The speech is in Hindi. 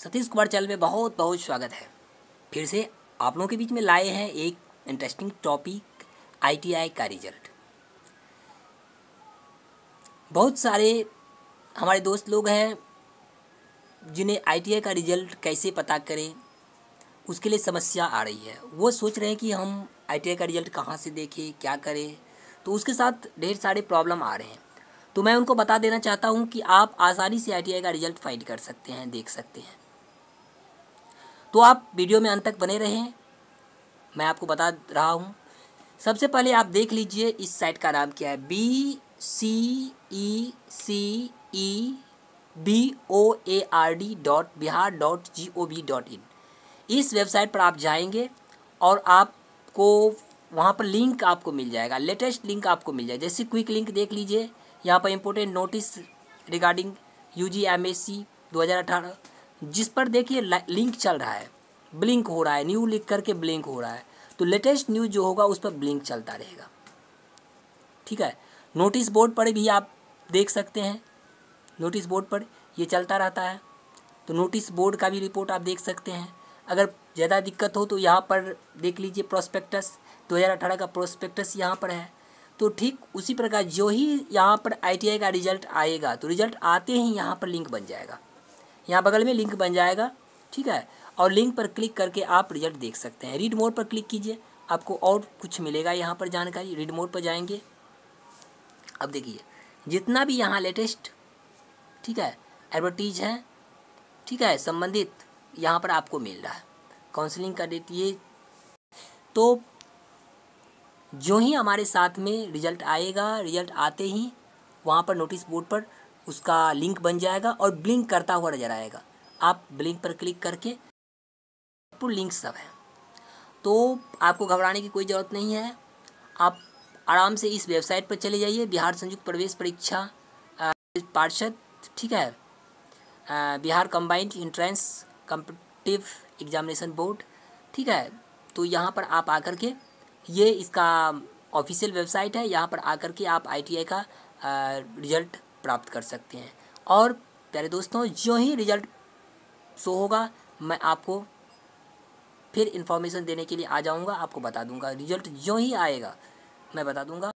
सतीश कुमार चैनल में बहुत बहुत स्वागत है। फिर से आप लोगों के बीच में लाए हैं एक इंटरेस्टिंग टॉपिक, आईटीआई का रिजल्ट। बहुत सारे हमारे दोस्त लोग हैं जिन्हें आईटीआई का रिजल्ट कैसे पता करें उसके लिए समस्या आ रही है। वो सोच रहे हैं कि हम आईटीआई का रिजल्ट कहाँ से देखें, क्या करें, तो उसके साथ ढेर सारे प्रॉब्लम आ रहे हैं। तो मैं उनको बता देना चाहता हूँ कि आप आसानी से आईटीआई का रिजल्ट फाइंड कर सकते हैं, देख सकते हैं। तो आप वीडियो में अंत तक बने रहें, मैं आपको बता रहा हूँ। सबसे पहले आप देख लीजिए इस साइट का नाम क्या है, BCECEBOARD.bihar.gov.in। इस वेबसाइट पर आप जाएंगे और आपको वहाँ पर लिंक आपको मिल जाएगा, लेटेस्ट लिंक आपको मिल जाएगा। जैसे क्विक लिंक देख लीजिए, यहाँ पर important notice regarding UG MSc 2018, जिस पर देखिए लिंक चल रहा है, ब्लिंक हो रहा है, न्यू लिख करके ब्लिंक हो रहा है। तो लेटेस्ट न्यूज़ जो होगा उस पर ब्लिंक चलता रहेगा, ठीक है। नोटिस बोर्ड पर भी आप देख सकते हैं, नोटिस बोर्ड पर ये चलता रहता है। तो नोटिस बोर्ड का भी रिपोर्ट आप देख सकते हैं। अगर ज़्यादा दिक्कत हो तो यहाँ पर देख लीजिए, प्रोस्पेक्टस 2018 का प्रोस्पेक्टस यहाँ पर है। तो ठीक उसी प्रकार जो ही यहाँ पर आईटीआई का रिजल्ट आएगा तो रिजल्ट आते ही यहाँ पर लिंक बन जाएगा, यहाँ बगल में लिंक बन जाएगा, ठीक है। और लिंक पर क्लिक करके आप रिजल्ट देख सकते हैं। रीड मोर पर क्लिक कीजिए, आपको और कुछ मिलेगा यहाँ पर जानकारी। रीड मोर पर जाएंगे, अब देखिए जितना भी यहाँ लेटेस्ट, ठीक है, एडवर्टीज हैं, ठीक है, संबंधित यहाँ पर आपको मिल रहा है। काउंसलिंग का डेट ये, तो जो ही हमारे साथ में रिजल्ट आएगा, रिजल्ट आते ही वहाँ पर नोटिस बोर्ड पर उसका लिंक बन जाएगा और ब्लिंक करता हुआ नजर आएगा। आप ब्लिंक पर क्लिक करके लिंक सब है, तो आपको घबराने की कोई ज़रूरत नहीं है। आप आराम से इस वेबसाइट पर चले जाइए, बिहार संयुक्त प्रवेश परीक्षा पार्षद, ठीक है, Bihar combined entrance competitive examination board, ठीक है। तो यहाँ पर आप आकर के, ये इसका ऑफिशियल वेबसाइट है, यहाँ पर आकर के आप आईटीआई का रिजल्ट प्राप्त कर सकते हैं। और प्यारे दोस्तों, जो ही रिजल्ट शो होगा मैं आपको फिर इन्फॉर्मेशन देने के लिए आ जाऊंगा, आपको बता दूंगा। रिजल्ट जो ही आएगा मैं बता दूंगा।